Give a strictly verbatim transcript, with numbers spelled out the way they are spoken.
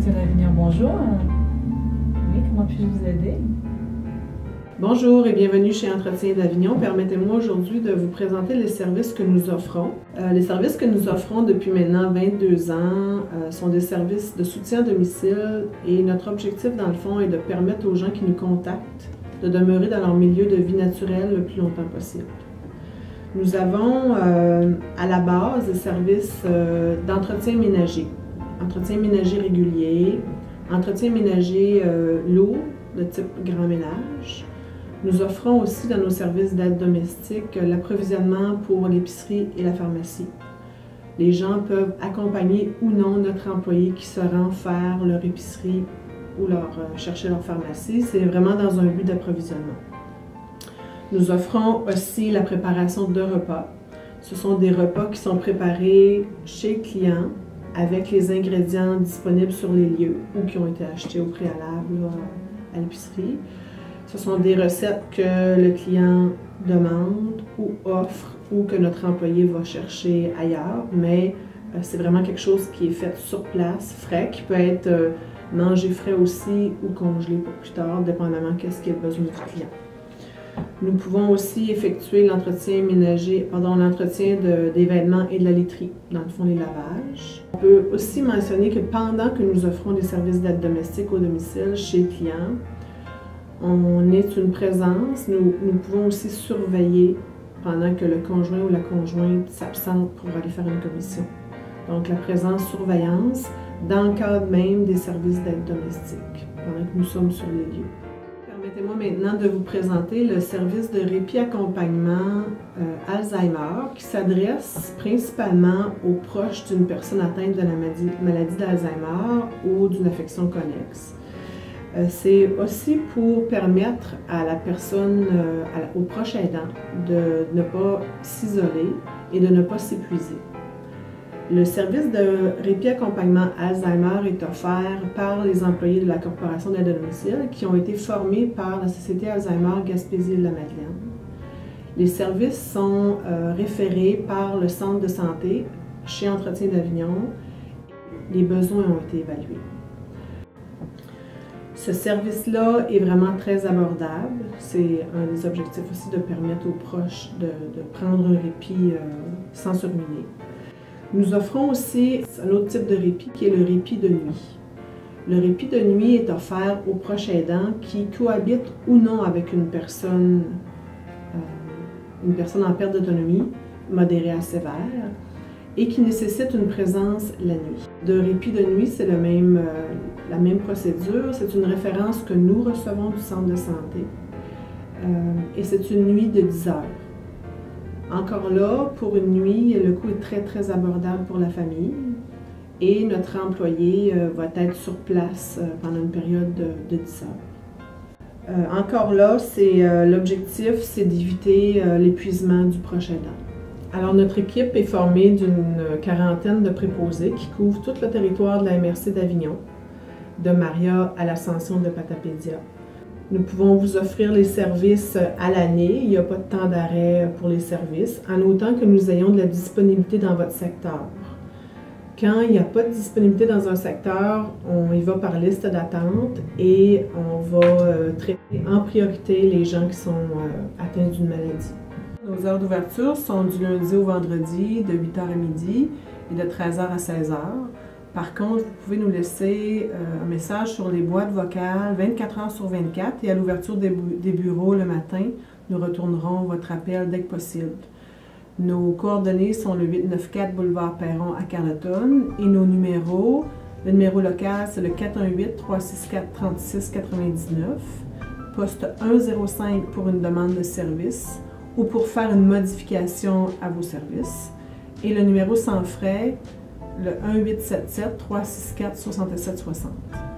Entretien d'Avignon, bonjour. Oui, comment puis-je vous aider? Bonjour et bienvenue chez Entretien d'Avignon. Permettez-moi aujourd'hui de vous présenter les services que nous offrons. Euh, les services que nous offrons depuis maintenant vingt-deux ans euh, sont des services de soutien à domicile et notre objectif dans le fond est de permettre aux gens qui nous contactent de demeurer dans leur milieu de vie naturel le plus longtemps possible. Nous avons euh, à la base des services euh, d'entretien ménager, entretien ménager régulier, entretien ménager euh, lourd de type grand ménage. Nous offrons aussi dans nos services d'aide domestique l'approvisionnement pour l'épicerie et la pharmacie. Les gens peuvent accompagner ou non notre employé qui se rend faire leur épicerie ou leur, euh, chercher leur pharmacie. C'est vraiment dans un but d'approvisionnement. Nous offrons aussi la préparation de repas. Ce sont des repas qui sont préparés chez le client avec les ingrédients disponibles sur les lieux ou qui ont été achetés au préalable là, à l'épicerie. Ce sont des recettes que le client demande ou offre ou que notre employé va chercher ailleurs, mais euh, c'est vraiment quelque chose qui est fait sur place, frais, qui peut être euh, mangé frais aussi ou congelé pour plus tard, dépendamment de ce qu'il y a besoin du client. Nous pouvons aussi effectuer l'entretien ménager, pardon, l'entretien de, des vêtements et de la literie, dans le fond les lavages. On peut aussi mentionner que pendant que nous offrons des services d'aide domestique au domicile chez le client, on est une présence, nous, nous pouvons aussi surveiller pendant que le conjoint ou la conjointe s'absente pour aller faire une commission. Donc la présence-surveillance dans le cadre même des services d'aide domestique, pendant que nous sommes sur les lieux. Permettez-moi maintenant de vous présenter le service de répit-accompagnement euh, Alzheimer qui s'adresse principalement aux proches d'une personne atteinte de la maladie, maladie d'Alzheimer ou d'une affection connexe. Euh, C'est aussi pour permettre à la personne, euh, à, aux proches aidants de ne pas s'isoler et de ne pas s'épuiser. Le service de répit-accompagnement Alzheimer est offert par les employés de la Corporation d'aide à domicile qui ont été formés par la Société Alzheimer Gaspésie-Îles-de-la-Madeleine. Les services sont euh, référés par le centre de santé chez Entretien d'Avignon. Les besoins ont été évalués. Ce service-là est vraiment très abordable. C'est un des objectifs aussi de permettre aux proches de, de prendre un répit euh, sans se ruiner. Nous offrons aussi un autre type de répit qui est le répit de nuit. Le répit de nuit est offert aux proches aidants qui cohabitent ou non avec une personne, euh, une personne en perte d'autonomie, modérée à sévère, et qui nécessite une présence la nuit. De répit de nuit, c'est le même, euh, la même procédure. C'est une référence que nous recevons du centre de santé euh, et c'est une nuit de dix heures. Encore là, pour une nuit, le coût est très très abordable pour la famille et notre employé euh, va être sur place euh, pendant une période de, de dix heures. Euh, encore là, c'est euh, l'objectif, c'est d'éviter euh, l'épuisement du proche aidant. Alors, notre équipe est formée d'une quarantaine de préposés qui couvrent tout le territoire de la M R C d'Avignon, de Maria à l'Ascension de Patapédia. Nous pouvons vous offrir les services à l'année, il n'y a pas de temps d'arrêt pour les services, en autant que nous ayons de la disponibilité dans votre secteur. Quand il n'y a pas de disponibilité dans un secteur, on y va par liste d'attente et on va traiter en priorité les gens qui sont atteints d'une maladie. Nos heures d'ouverture sont du lundi au vendredi de huit heures à midi et de treize heures à seize heures. Par contre, vous pouvez nous laisser euh, un message sur les boîtes vocales vingt-quatre heures sur vingt-quatre et à l'ouverture des, bu des bureaux le matin, nous retournerons votre appel dès que possible. Nos coordonnées sont le huit neuf quatre boulevard Perron à Carleton et nos numéros, le numéro local c'est le quatre un huit, trois six quatre, trente-six quatre-vingt-dix-neuf, poste un zéro cinq pour une demande de service ou pour faire une modification à vos services et le numéro sans frais, le un huit sept sept, trois six quatre, soixante-sept soixante.